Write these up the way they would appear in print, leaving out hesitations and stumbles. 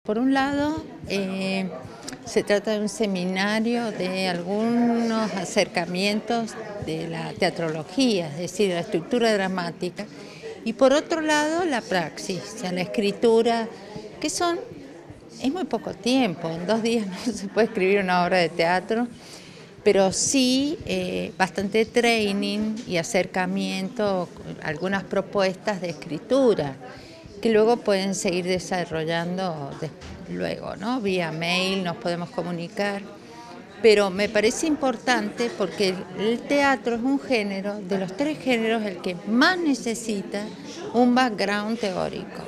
Por un lado, se trata de un seminario de algunos acercamientos de la teatrología, es decir, la estructura dramática, y por otro lado la praxis, o sea, la escritura, que es muy poco tiempo, en 2 días no se puede escribir una obra de teatro, pero sí bastante training y acercamiento, algunas propuestas de escritura, que luego pueden seguir desarrollando luego, ¿no? Vía mail nos podemos comunicar, pero me parece importante porque el teatro es un género, de los 3 géneros, el que más necesita un background teórico,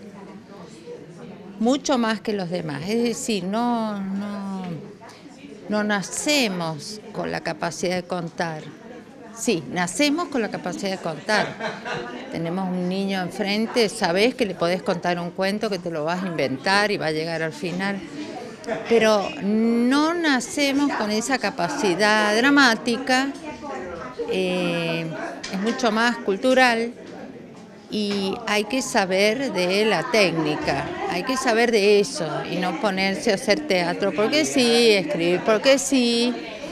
mucho más que los demás, es decir, no nacemos con la capacidad de contar. Sí, nacemos con la capacidad de contar. Tenemos un niño enfrente, sabés que le podés contar un cuento, que te lo vas a inventar y va a llegar al final. Pero no nacemos con esa capacidad dramática, es mucho más cultural y hay que saber de la técnica, hay que saber de eso y no ponerse a hacer teatro porque sí, escribir porque sí.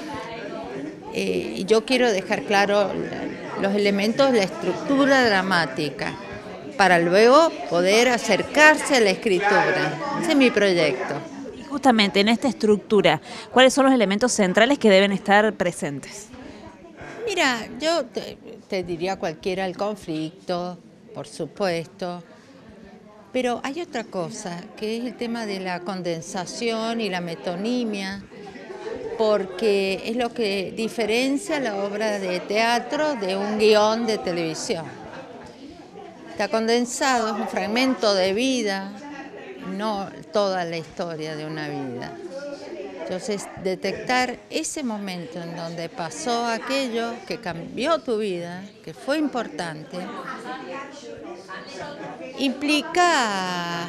Yo quiero dejar claro los elementos de la estructura dramática para luego poder acercarse a la escritura. Ese es mi proyecto. Y justamente en esta estructura, ¿cuáles son los elementos centrales que deben estar presentes? Mira, yo te diría cualquiera, el conflicto, por supuesto, pero hay otra cosa, que es el tema de la condensación y la metonimia, porque es lo que diferencia la obra de teatro de un guión de televisión. Está condensado, es un fragmento de vida, no toda la historia de una vida. Entonces, detectar ese momento en donde pasó aquello que cambió tu vida, que fue importante, implica,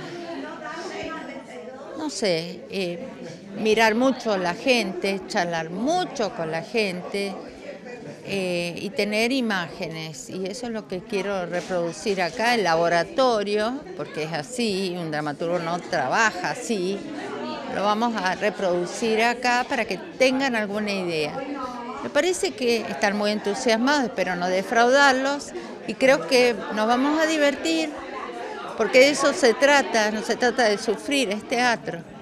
no sé, mirar mucho a la gente, charlar mucho con la gente y tener imágenes. Y eso es lo que quiero reproducir acá, el laboratorio, porque es así, un dramaturgo no trabaja así. Lo vamos a reproducir acá para que tengan alguna idea. Me parece que están muy entusiasmados, espero no defraudarlos, y creo que nos vamos a divertir, porque de eso se trata, no se trata de sufrir, es teatro.